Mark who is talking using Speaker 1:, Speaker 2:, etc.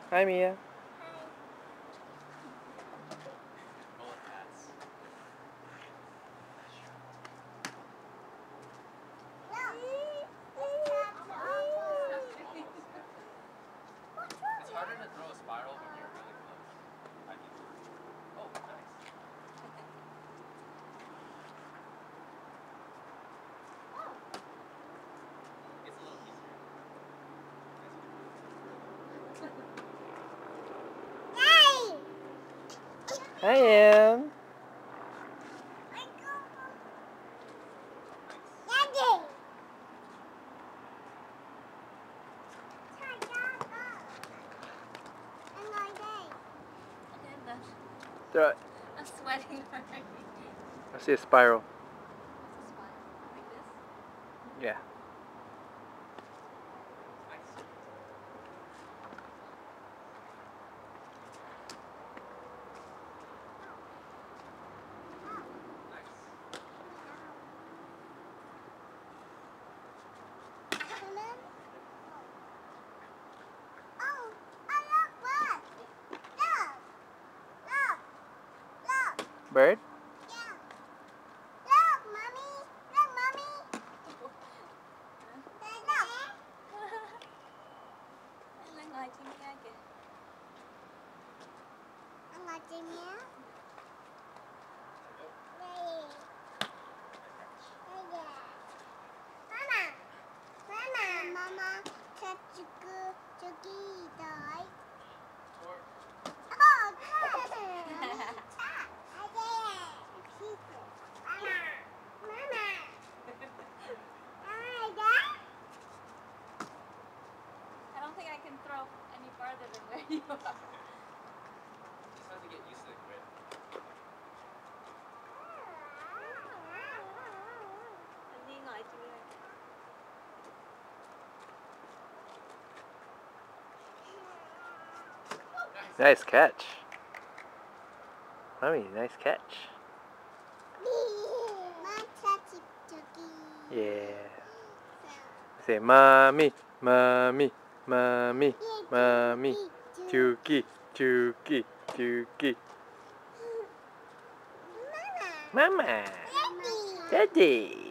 Speaker 1: Hi, Mia.
Speaker 2: It's harder to throw a spiral when you're really close. I think. Oh, nice. It's a little easier.
Speaker 1: I am. Throw it.
Speaker 3: I'm sweating already.
Speaker 1: I see a spiral.
Speaker 3: What's a spiral? Like this?
Speaker 1: Yeah. Bird?
Speaker 4: Yeah. Look, Mommy. Look, Mommy.
Speaker 3: Lên ngồi trên kia kìa.
Speaker 4: Anh ngồi trên nhé. Đây. Đây. Mama. Mama. 저기 있다.
Speaker 3: I don't think I can throw any farther than where you are.
Speaker 2: Just have to get used to the grip.
Speaker 3: Anh đi ngồi trên kia.
Speaker 1: Nice catch. Mommy, nice catch. Yeah. Say, Mommy, Mommy, Mommy, Mommy. Chuki, Chuki, Chuki. Mama. Daddy.